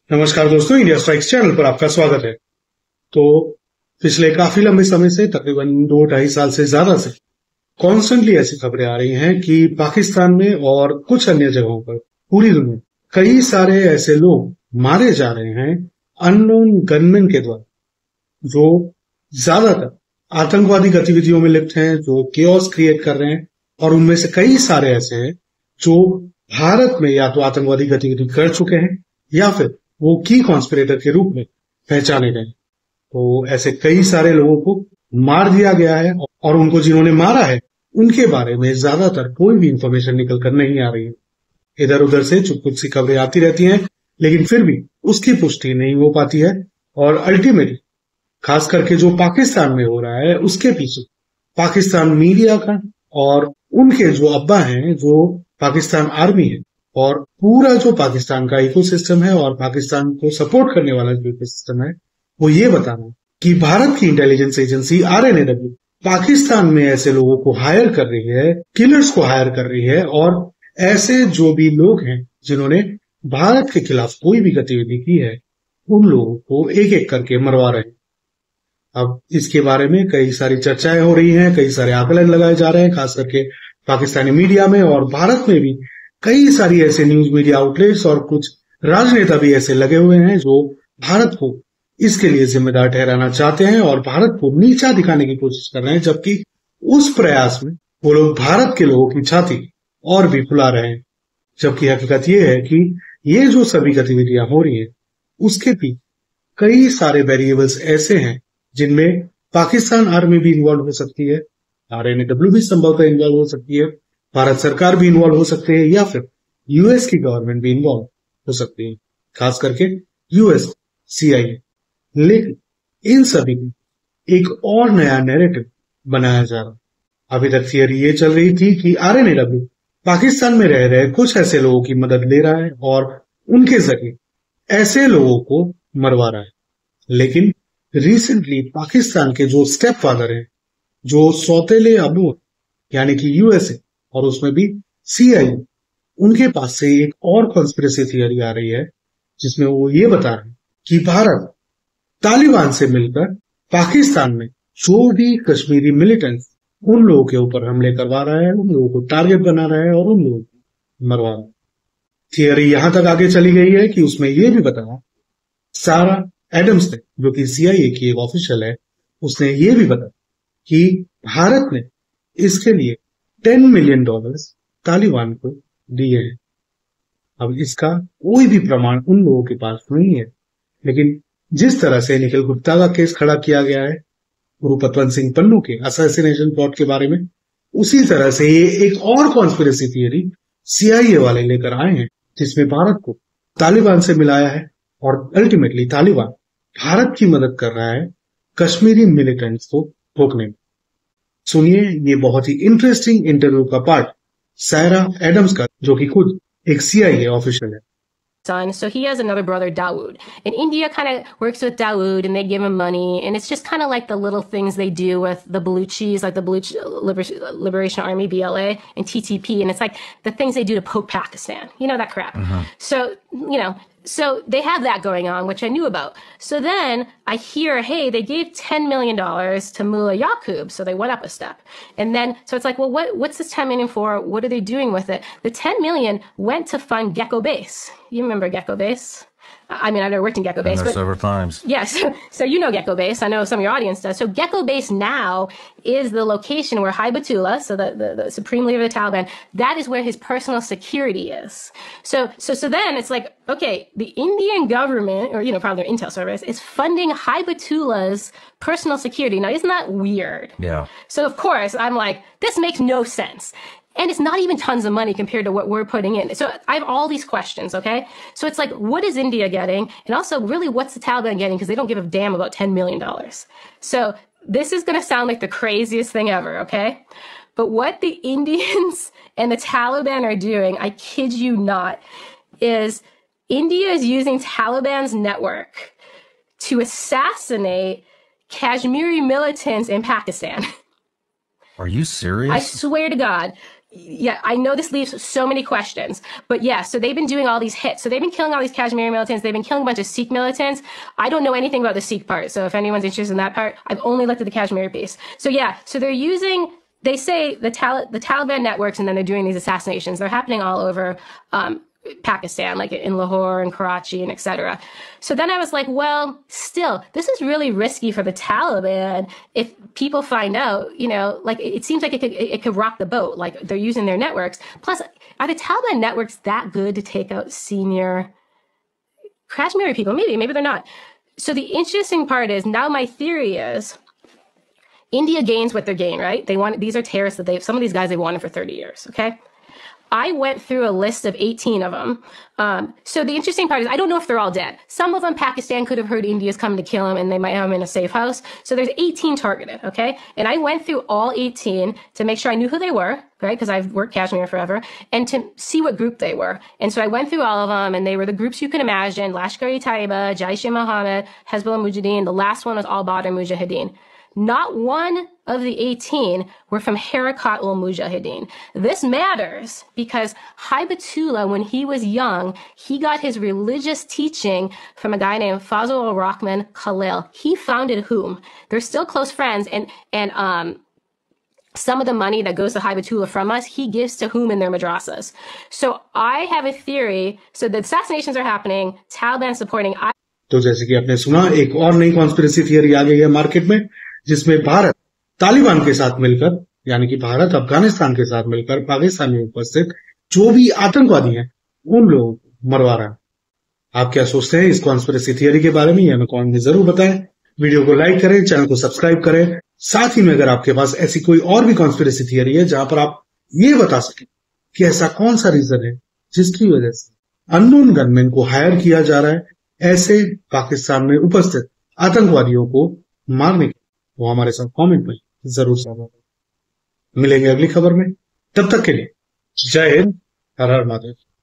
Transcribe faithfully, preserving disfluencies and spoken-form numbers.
नमस्कार दोस्तों, India strikes channel पर आपका स्वागत है। तो पिछले काफी लंबे समय से, तकरीबन दो ढाई साल से ज्यादा से कॉन्स्टेंटली ऐसी खबरें आ रही हैं कि पाकिस्तान में और कुछ अन्य जगहों पर पूरी दुनिया कई सारे ऐसे लोग मारे जा रहे हैं अननोन गनमैन के द्वारा, जो ज्यादातर आतंकवादी गतिविधियों में लिप्त हैं, जो केओस क्रिएट कर रहे हैं। और उनमें से कई सारे ऐसे हैं जो भारत में या तो आतंकवादी गतिविधि कर चुके हैं या फिर वो की कॉन्स्पिरेटर के रूप में पहचाने गए। तो ऐसे कई सारे लोगों को मार दिया गया है और उनको जिन्होंने मारा है उनके बारे में ज्यादातर कोई भी इंफॉर्मेशन निकल कर नहीं आ रही है। इधर उधर से चुप कुछ सी खबरें आती रहती हैं, लेकिन फिर भी उसकी पुष्टि नहीं हो पाती है। और अल्टीमेटली खास करके जो पाकिस्तान में हो रहा है उसके पीछे पाकिस्तान मीडिया का और उनके जो अब्बा हैं, जो पाकिस्तान आर्मी है, और पूरा जो पाकिस्तान का इकोसिस्टम है और पाकिस्तान को सपोर्ट करने वाला जो इकोसिस्टम है, वो ये बताना कि भारत की intelligence agency R N A W Pakistan में ऐसे लोगों को हायर कर रही है, किलर्स को हायर कर रही है, और ऐसे जो भी लोग हैं जिन्होंने भारत के खिलाफ कोई भी गतिविधि की है उन लोगों को एक एक करके मरवा रहे हैं। अब इसके बारे में कई सारी चर्चाएं हो रही हैं, कई सारे आकलन लगाए जा रहे हैं, खास करके पाकिस्तानी मीडिया में, और भारत में भी कई सारी ऐसे न्यूज मीडिया आउटलेट्स और कुछ राजनेता भी ऐसे लगे हुए हैं जो भारत को इसके लिए जिम्मेदार ठहराना चाहते हैं और भारत को नीचा दिखाने की कोशिश कर रहे हैं, जबकि उस प्रयास में वो लोग भारत के लोगों की छाती और भी फुला रहे हैं। जबकि हकीकत ये है कि ये जो सभी गतिविधियां हो रही है उसके पीछे कई सारे वेरिएबल्स ऐसे हैं जिनमें पाकिस्तान आर्मी भी इन्वॉल्व हो सकती है, आर एन ए डब्ल्यू भी संभवतः इन्वॉल्व हो सकती है, भारत सरकार भी इन्वॉल्व हो सकती है, या फिर यूएस की गवर्नमेंट भी इन्वॉल्व हो सकती है, खास करके यूएस सी आई ए। लेकिन इन सभी में एक और नया नैरेटिव बनाया जा रहा। अभी तक थियरी ये चल रही थी कि R N A W Pakistan में रह रहे कुछ ऐसे लोगों की मदद ले रहा है और उनके जरिए ऐसे लोगों को मरवा रहा है। लेकिन रिसेंटली पाकिस्तान के जो स्टेप फादर हैं, जो सौतेले अबू यानी कि यूएसए और उसमें भी सी आई ए, उनके पास से एक और कॉन्स्पिरेसी थियरी आ रही है जिसमें वो ये बता रहे हैं कि भारत तालिबान से मिलकर पाकिस्तान में जो भी कश्मीरी मिलिटेंट्स उन लोगों के ऊपर हमले करवा रहा है, उन लोगों को टारगेट बना रहा है और उन लोगों को मरवा रहा है। थियरी यहां तक आगे चली गई है कि उसमें यह भी बताया, सारा एडम्स ने, जो कि सी आई ए की एक ऑफिशियल है, उसने ये भी बताया कि भारत ने इसके लिए टेन मिलियन डॉलर्स तालिबान को दिए हैं। अब इसका कोई भी प्रमाण उन लोगों के पास नहीं है, लेकिन जिस तरह से निखिल गुप्ता का केस खड़ा किया गया है गुरु पतवंत सिंह पन्नू के असैसिनेशन प्लॉट के बारे में, उसी तरह से ये एक और कॉन्स्पिरेसी थियरी सी आई ए वाले लेकर आए हैं जिसमें भारत को तालिबान से मिलाया है और अल्टीमेटली तालिबान भारत की मदद कर रहा है कश्मीरी मिलिटेंट्स को रोकने में। सुनिए ये बहुत ही इंटरेस्टिंग इंटरव्यू का पार्ट सायरा एडम्स का, जो कि खुद एक सी आई ए ऑफिशियल है। Son. So he has another brother, Dawood. And India kind of works with Dawood and they give him money. And it's just kind of like the little things they do with the Baluchis, like the Baluch Liber- Liberation Army, B L A, and T T P. And it's like the things they do to poke Pakistan. You know, that crap. Uh-huh. So, you know, so they have that going on, which I knew about. So then I hear, hey, they gave ten million dollars to Mullah Yaqub. So they went up a step. And then, so it's like, well, what, what's this ten million for? What are they doing with it? The ten million went to fund Gecko Base. You remember Gecko Base? I mean, I've never worked in Gecko Base. But several times. Yes. Yeah, so, so you know Gecko Base. I know some of your audience does. So Gecko Base now is the location where Haibatullah, so the, the, the supreme leader of the Taliban, that is where his personal security is. So, so, so then it's like, okay, the Indian government, or, you know, probably their intel service, is funding Haibatullah's personal security. Now, isn't that weird? Yeah. So of course, I'm like, this makes no sense. And it's not even tons of money compared to what we're putting in. So I have all these questions, okay? So it's like, what is India getting? And also, really, what's the Taliban getting? Because they don't give a damn about ten million dollars. So this is going to sound like the craziest thing ever, okay? But what the Indians and the Taliban are doing, I kid you not, is India is using Taliban's network to assassinate Kashmiri militants in Pakistan. Are you serious? I swear to God. yeah, I know this leaves so many questions, but yeah, so they've been doing all these hits. So they've been killing all these Kashmiri militants. They've been killing a bunch of Sikh militants. I don't know anything about the Sikh part. So if anyone's interested in that part, I've only looked at the Kashmiri piece. So yeah, so they're using, they say the, Tal- the Taliban networks, and then they're doing these assassinations. They're happening all over um, Pakistan, like in Lahore and Karachi and et cetera. So then I was like, well, still, this is really risky for the Taliban. If people find out, you know, like it, it seems like it could, it, it could rock the boat. Like they're using their networks. Plus, are the Taliban networks that good to take out senior Kashmiri people? Maybe, maybe they're not. So the interesting part is now my theory is India gains what they're gaining, right? They want, these are terrorists that they, some of these guys they've wanted for thirty years. Okay. I went through a list of eighteen of them. Um, so the interesting part is I don't know if they're all dead. Some of them, Pakistan could have heard India's coming to kill them and they might have them in a safe house. So there's eighteen targeted, okay? And I went through all eighteen to make sure I knew who they were, right? Because I've worked Kashmir forever, and to see what group they were. And so I went through all of them, and they were the groups you can imagine: Lashkar-e-Taiba, Jaish-e-Mohammed, Hezbollah Mujahideen. The last one was Al-Badr Mujahideen. Not one of the eighteen were from Harakat ul-Mujahideen. This matters because Haibatullah, when he was young, he got his religious teaching from a guy named Fazl al-Rahman Khalil. He founded whom? They're still close friends, and and um, some of the money that goes to Haibatullah from us, he gives to whom in their madrasas. So I have a theory. So the assassinations are happening, Taliban supporting. I- तो जैसे कि आपने सुना, एक और नई conspiracy theory आ गई है मार्केट में, जिसमें भारत तालिबान के साथ मिलकर, यानी कि भारत अफगानिस्तान के साथ मिलकर पाकिस्तान में उपस्थित जो भी आतंकवादी हैं उन लोगों को मरवा रहा है। आप क्या सोचते हैं इस कॉन्स्पिरेसी थियरी के बारे में? हमें कमेंट में जरूर बताएं। वीडियो को लाइक करें, चैनल को सब्सक्राइब करें। साथ ही में अगर आपके पास ऐसी कोई और भी कॉन्स्पिरेसी थियरी है जहां पर आप ये बता सकें कि ऐसा कौन सा रीजन है जिसकी वजह से अननोन गनमैन को हायर किया जा रहा है ऐसे पाकिस्तान में उपस्थित आतंकवादियों को मारने के, वो हमारे साथ कमेंट में जरूर साझा करें। मिलेंगे अगली खबर में, तब तक के लिए जय हिंद, हर हर महादेव।